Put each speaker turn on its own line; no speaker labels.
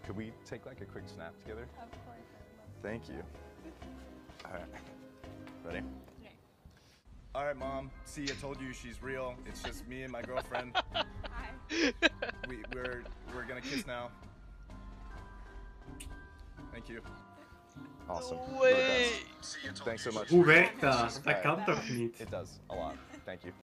Could we take like a quick snap together?
Of course, I would love
Thank you. All right. Ready?
to.
All right, Mom. See, I told you she's real. It's just me and my girlfriend.
Hi.
We're gonna kiss now. Thank you.
Awesome.
No
You're the
way.
best. Thanks so much.
Hoe werkt dat? Dat kan toch niet?
It does a lot. Thank you.